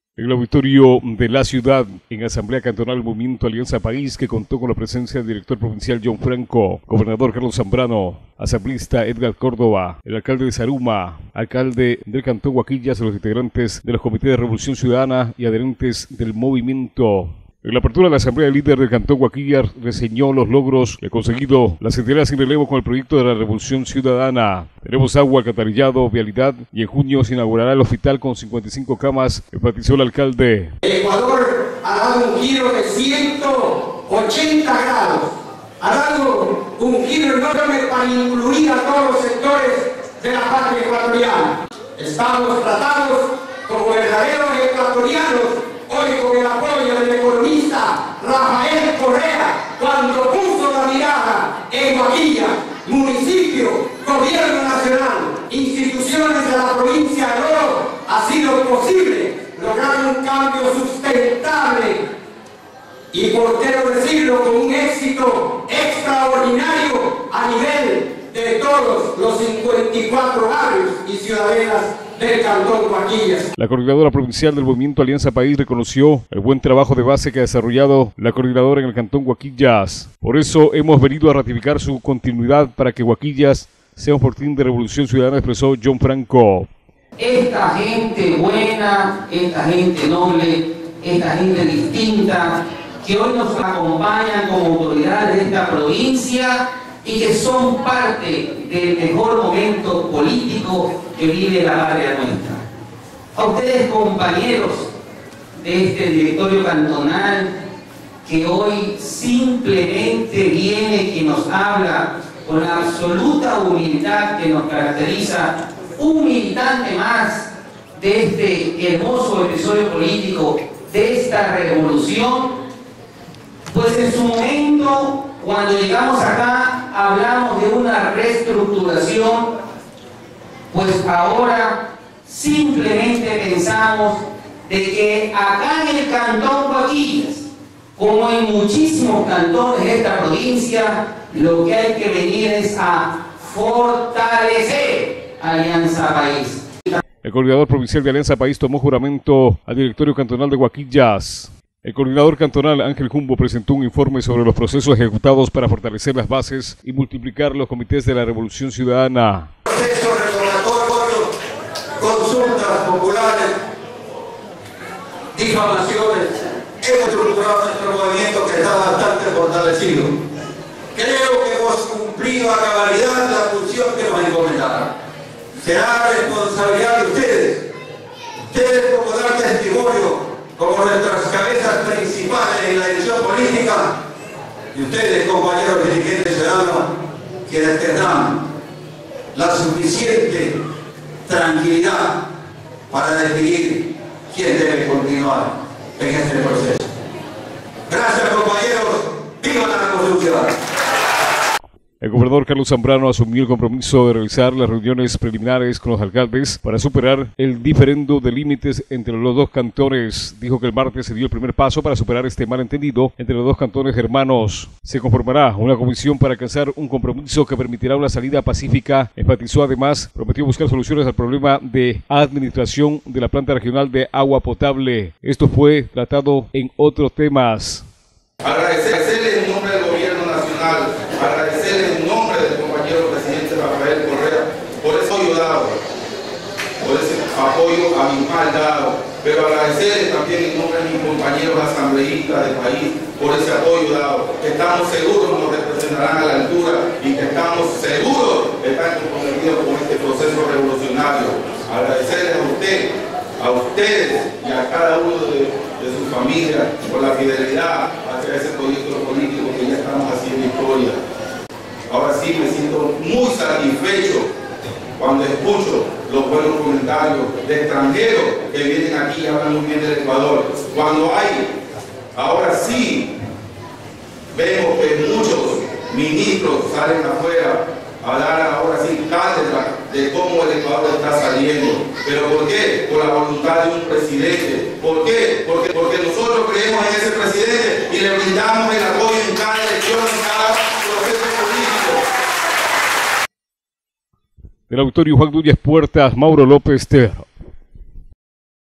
En el auditorio de la ciudad, en Asamblea Cantonal del Movimiento Alianza País, que contó con la presencia del director provincial John Franco, gobernador Carlos Zambrano, asambleísta Edgar Córdoba, el alcalde de Zaruma, alcalde del Cantón Guaquillas, los integrantes de los comités de Revolución Ciudadana y adherentes del movimiento. En la apertura de la Asamblea, el líder del Cantón Guaquillas reseñó los logros que ha conseguido la Secretaría sin relevo con el proyecto de la Revolución Ciudadana. Tenemos agua, alcantarillado, vialidad y en junio se inaugurará el hospital con 55 camas, enfatizó el alcalde. Ecuador ha dado un giro de 180 grados, ha dado un giro enorme para incluir a todos los sectores de la patria ecuatoriana. Estamos tratados como verdaderos ecuatorianos. Hoy con el apoyo del economista Rafael Correa, cuando puso la mirada en Guaquillas, municipio, gobierno nacional, instituciones de la provincia de Oro, ha sido posible lograr un cambio sustentable y, por qué no decirlo, con un éxito extraordinario a nivel de todos los 54 barrios y ciudadenas del Cantón Guaquillas. La coordinadora provincial del Movimiento Alianza País reconoció el buen trabajo de base que ha desarrollado la coordinadora en el Cantón Guaquillas. Por eso hemos venido a ratificar su continuidad para que Guaquillas sea un fortín de revolución ciudadana, expresó John Franco. Esta gente buena, esta gente noble, esta gente distinta, que hoy nos acompañan como autoridades de esta provincia y que son parte del mejor momento político que vive la patria nuestra. A ustedes, compañeros de este directorio cantonal, que hoy simplemente viene, que nos habla con la absoluta humildad que nos caracteriza, un militante más de este hermoso episodio político, de esta revolución, pues en su momento, cuando llegamos acá, hablamos de una reestructuración, pues ahora simplemente pensamos de que acá en el Cantón Guaquillas, como en muchísimos cantones de esta provincia, lo que hay que venir es a fortalecer Alianza País. El coordinador provincial de Alianza País tomó juramento al directorio cantonal de Guaquillas. El coordinador cantonal Ángel Jumbo presentó un informe sobre los procesos ejecutados para fortalecer las bases y multiplicar los comités de la Revolución Ciudadana. Procesos reclamatorios, consultas populares, difamaciones. Hemos estructurado nuestro movimiento que está bastante fortalecido. Creo que hemos cumplido a cabalidad la función que nos encomendaron. Será responsabilidad de ustedes. Ustedes como dar testimonio como nuestras cabezas principales en la dirección política, y ustedes, compañeros dirigentes ciudadanos, quienes tendrán la suficiente tranquilidad para decidir quién debe continuar en este proceso. Gracias, compañeros. ¡Viva la Revolución Ciudadana! El gobernador Carlos Zambrano asumió el compromiso de realizar las reuniones preliminares con los alcaldes para superar el diferendo de límites entre los dos cantones. Dijo que el martes se dio el primer paso para superar este malentendido entre los dos cantones hermanos. Se conformará una comisión para alcanzar un compromiso que permitirá una salida pacífica. Enfatizó además, prometió buscar soluciones al problema de administración de la planta regional de agua potable. Esto fue tratado en otros temas. Agradecerle en nombre del gobierno nacional, agradecerle en nombre del compañero presidente Rafael Correa por ese apoyo dado, por ese apoyo a mi mal dado, pero agradecerle también en nombre de mis compañeros asambleístas del país por ese apoyo dado, que estamos seguros nos representarán a la altura y que estamos seguros que están comprometidos con este proceso revolucionario. Agradecerles a ustedes y a cada uno de su familia por la fidelidad hacia ese proyecto político que ya estamos haciendo historia. Ahora sí me siento muy satisfecho cuando escucho los buenos comentarios de extranjeros que vienen aquí y hablan muy bien del Ecuador. Cuando ahora sí vemos que muchos ministros salen afuera a dar ahora sí cátedra de cómo el Ecuador está saliendo. ¿Pero por qué? Por la voluntad de un presidente. ¿Por qué? Porque nosotros creemos en ese presidente y le brindamos el apoyo en cada elección, en cada proceso político. Del auditorio Juan Núñez Puertas, Mauro López Ter.